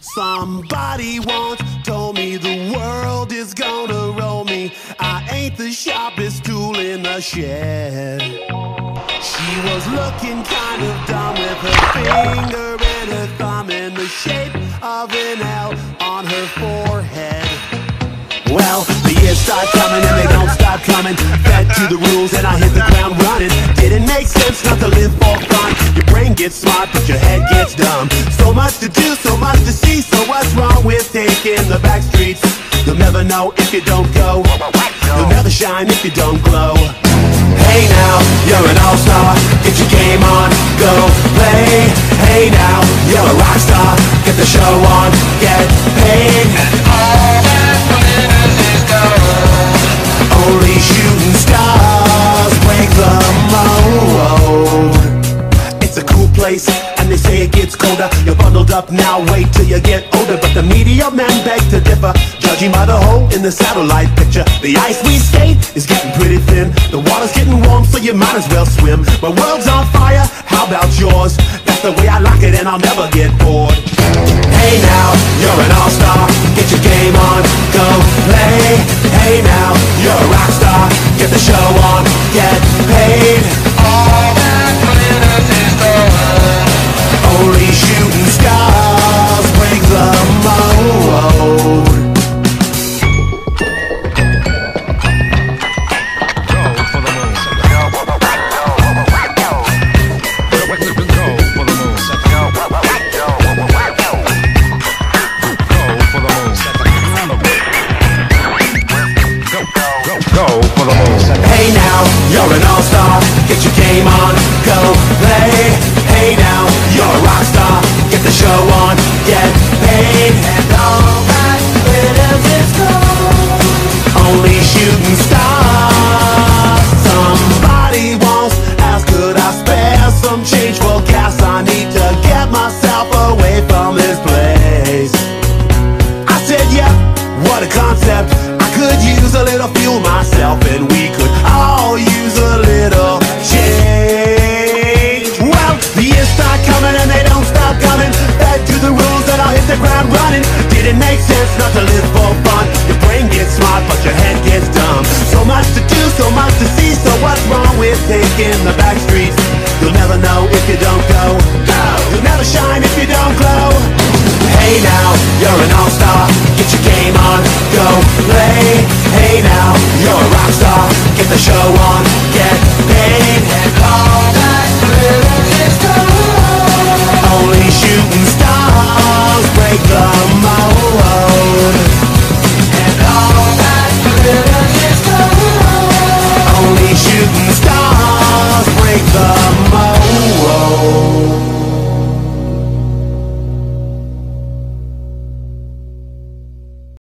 Somebody once told me the world is gonna roll me. I ain't the sharpest tool in the shed. She was looking kind of dumb with her finger and her thumb in the shape of an L on her forehead. Well, the years start coming and they don't stop coming. Fed to the rules and I hit the ground running. Didn't make sense not to live for fun. Your brain gets smart but your head gets dumb. So much to do, so much to see. So what's wrong with taking the back streets? You'll never know if you don't go. You'll never shine if you don't glow. Hey now, you're an all-star. Get your game on, go play. Hey now, you're a rock star. Get the show on, get paid. And all that glitters is gold. Only shooting stars break the mold. It's a cool place, and they say it gets colder. You're bundled up now, wait till you get older. But the media men beg to differ, judging by the hole in the satellite picture. The ice we skate is getting pretty thin. The water's getting warm, so you might as well swim. My world's on fire, how about yours? That's the way I like it, and I'll never get bored. Hey now, you're an all-star. Get your game on, go play. Hey now, you're a rock star. Get the show on, get paid. All that glitters is gold. Only shooting stars break the mold. Hey now, you're an all-star. Get your game on, go play. Hey now, you're a rock star. Get the show on, get paid. And all that glitters is gold. Only shooting stars. Somebody once asked, could I spare some change for gas? I need to get myself away from this place. I said, yeah, what a concept. I could use a little fuel myself, and we could all use a little change. Well, the years start coming and they don't stop coming. Fed to the rules and I'll hit the ground running. Didn't make sense not to live for fun. Your brain gets smart but your head gets dumb. So much to do, so much to see. So what's wrong with taking the back streets? You'll never know if you don't go. You'll never shine if you don't glow. Hey now, you're an all-star. Get your game on, go play. Hey now, you're a rock star. Get the show on, get paid. And all